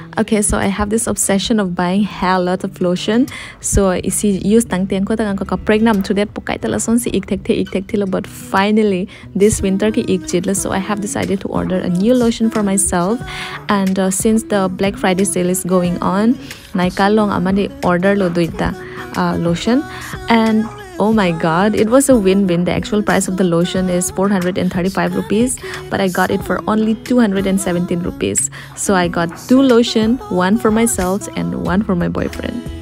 Okay, so I have this obsession of buying hell lot of lotion. So isi use tang tiang ko tangan ko pregnant to that pukai tala son si ik tek thilo, but finally this winter ki ik chitla, so I have decided to order a new lotion for myself. And since the Black Friday sale is going on, Nykaa long amani order lo duita lotion, and oh my god, it was a win-win. The actual price of the lotion is 435 rupees, but I got it for only 217 rupees. So I got 2 lotion, one for myself and one for my boyfriend.